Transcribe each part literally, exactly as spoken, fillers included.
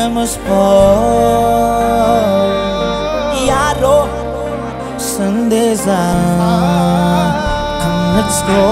must fall. Yaro, Sandesa, come let's go.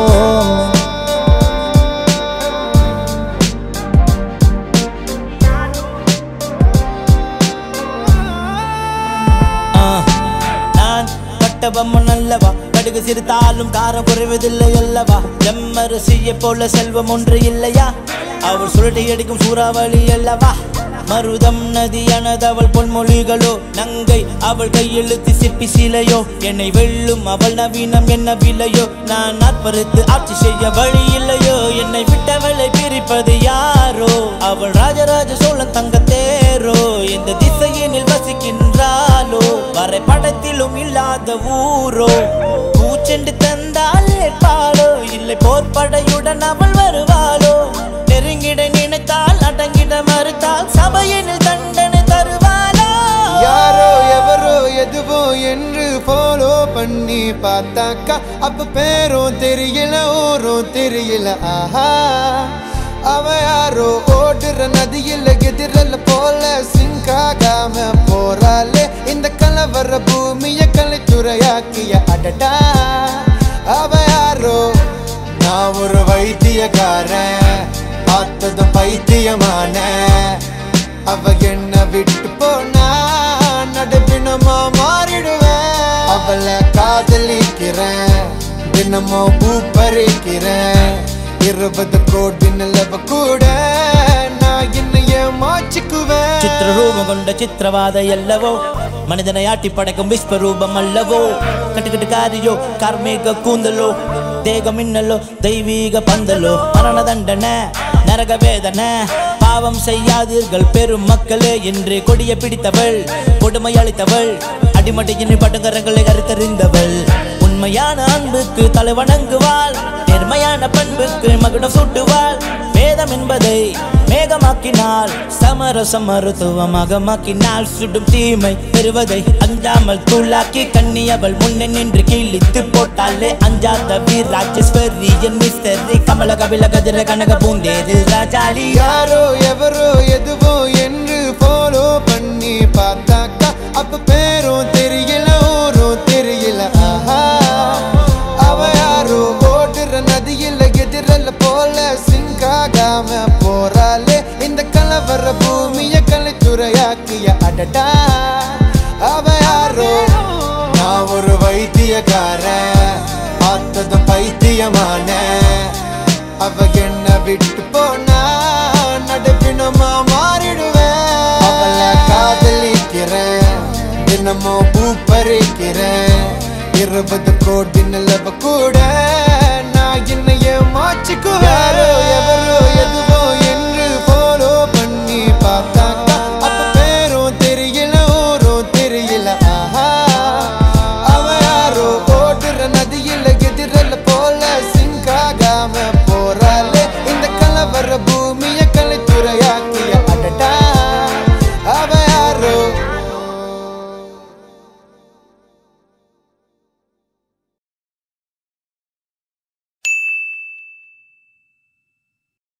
நல்லவா கடுகு சிரித்தாலும் காரம் குறைவதில்லை அல்லவா ஜம்மரிசியை போல செல்வம் ஒன்று இல்லையா அவள் சுருட்டி அடிக்கும் சூறாவளி அல்லவா மருதம் நதியானது அவள் பொன்மொழிகளோ நங்கை அவள் கையெழுத்து சிற்பி சிலையோ என்னை வெல்லும் அவள் நவீனம் என்ன விலையோ நான் நாற்பறுத்து ஆட்சி செய்ய வழி இல்லையோ என்னை விட்டவளை பிரிப்பது யாரோ அவள் ராஜராஜ சோழன் தங்க தேரோ இந்த திசையினில் வசிக்கின்றாளோ வரை படத்திலும் இல்லாத ஊரோ பூச்செண்டு தந்தால் ஏற்பாளோ இல்லை போர்படையுடன் அவள் வருவாளோ நெருங்கிட நினைத்தால் அடங்கிட மறுத்தால் சபையினில் தண்டனை தருவாளோ யாரோ எவரோ எதுவோ என்று ஃபாலோ பண்ணி பார்த்தாக்கா அப்ப பேரும் தெரியல ஊரும் தெரியல ஆஹா அவ யாரோ ஓடுற நதியில எதிரல போல சிங்காகாம போறாளே இந்த கலவர பூமிய கலைத்துறையாக்கிய அடடா அவ யாரோ நான் ஒரு வைத்தியக்காரன் பார்த்ததும் பைத்தியமான அவ என்ன விட்டு போனா நடுப்பினமா மாறிடுவேன் அவளை காதலிக்கிறேன் தினமோ பூ பறிக்கிறேன் இருபது கோடி நிலவ கூட நான் என்னைய மாச்சிக்குவேன் சித்திரரூபம் கொண்ட சித்திரவாத அல்லவோ மனிதனை ஆட்டி படைக்கும் விஸ்வரூபம் அல்லவோ கட்டுக்கட்டுக்காரியோ கார்மேக கூந்தலோ தேக மின்னலோ தெய்வீக பந்தலோ மரண தண்டனை நரக வேதனை பாவம் செய்யாதீர்கள் பெரும் மக்களே என்று கொடிய பிடித்தவள் கொடுமை அளித்தவள் அடிமட்டையின் பட்டங்கரங்களை கருத்தறிந்தவள் உண்மையான அன்புக்கு தலை வணங்குவாள் நேர்மையான பண்புக்கு மகுடம் சூட்டுவாள் வேதம் என்பதை மேகமாக்கினாள் சமரச மருத்துவமாக மாக்கினாள் சுடும் தீமை பெறுவதை அஞ்சாமல் தூளாக்கி கண்ணியவள் முன்னே நின்று கிழித்து போட்டாலே அஞ்சாத வீர் ராஜேஸ்வரி என் மிஸ்டரி கமல கபில கதிர கனக பூந்தேரு ராஜாளி யாரோ எவரோ எதுவோ என்று ஃபாலோ பண்ணி பார்த்தாக்கா அப்ப பேரும் தெரியல ஊரும் தெரியல ஆஹா அவ யாரோ ஓடுற நதியில எதிரல போல சிங்காகாம போறாளே இந்த கலவர பூமிய கலைத்துறையாக்கிய அடடா அவ யாரோ நான் ஒரு வைத்தியக்காரன் பார்த்ததும் பைத்தியமான அவ என்ன விட்டு போனா நடுப்பினமா மாறிடுவேன் அவளை காதலிக்கிறேன் தினமோ பூ பறிக்கிறேன் இருபது கோடி